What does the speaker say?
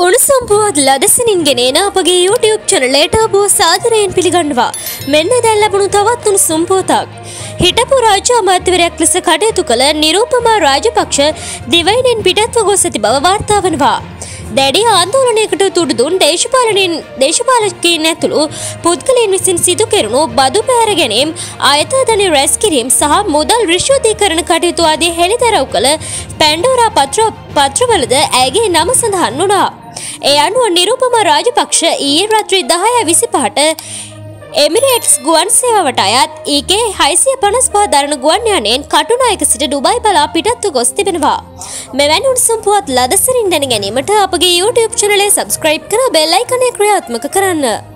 උණුසුම් පුවත් ලදසනින් ගෙනෙන අපගේ YouTube චැනලයට ඔබ සාදරයෙන් පිළිගන්නවා. මෙන්න දැන් ලැබුණු තවත් උණුසුම් පුවතක්. හිටපු රාජ්‍ය අමාත්‍යවරයෙක් ලෙස කටයුතු කළ නිරූපමා රාජපක්ෂ දිවයිනෙන් පිටත්ව ගොස් ඇති බව වාර්තා වනවා. දැඩි ආందోලනයකට තුඩු දුන් දේශපාලකයින් ඇතුළු පුද්ගලයන් විසින් සිදු කෙරුණු බදු පැහැර ගැනීම, ආයතන ධන රැස් කිරීම සහ මුදල් රිශ්වතීකරණ කටයුතු ආදී හෙළිදරව් කළ පැන්ඩෝරා පත්‍රවලද ඇගේ නම සඳහන් වුණා. ඒ අනුව නිරූපමා රාජපක්ෂ ඊයේ රාත්‍රී 10:25ට එමිරේට්ස් ගුවන් සේවාවට අයත් EK655 දරන ගුවන් යානයෙන් කටුනායක සිට ඩුබයි බලා පිටත්ව ගොස් තිබෙනවා. මෙවැනි උණුසුම් පුවත් ලදසරින් දැන ගැනීමට අපගේ YouTube චැනලය සබ්ස්ක්‍රයිබ් කර බෙල් අයිකනය ක්‍රියාත්මක කරන්න.